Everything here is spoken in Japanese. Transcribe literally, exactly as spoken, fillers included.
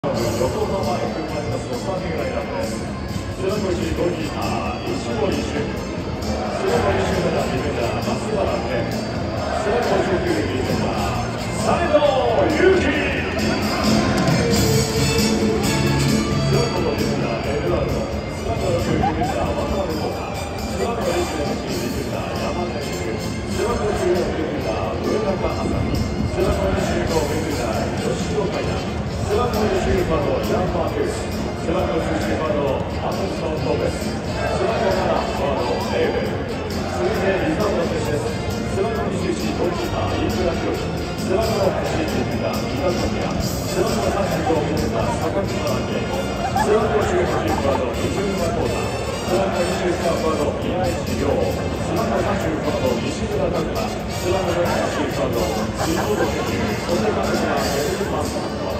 横浜 F マイナスのスターティングラインナップです。背番号いちゴールキーパー石森俊、背番号にじゅうななディフェンダー松原健、背番号じゅうきゅうディフェンダー斉藤佑樹、背番号ごディフェンダーエドワルド、背番号ろくディフェンダー渡辺浩太、背番号にじゅうはちディフェンダー山根優、背番号じゅうよんディフェンダー上中朝日、背番号にじゅうごディフェンダー吉野海南、背番号にじゅう番のヤンマークス、背番号じゅう番のアトンソン・トーベス、背番号なな番のエーベル、続いてリザーブの選手です。背番号にじゅういちゴールキーパー飯倉博樹、背番号はちディフェンダー三田拓也、背番号さんじゅうごディフェンダー坂口真希、背番号じゅうはち番の水沼浩太、背番号にじゅうさん番の宮市亮、背番号さんじゅう番の西村拓也、背番号よんじゅう番の杉本健、そして監督はベルトマスター。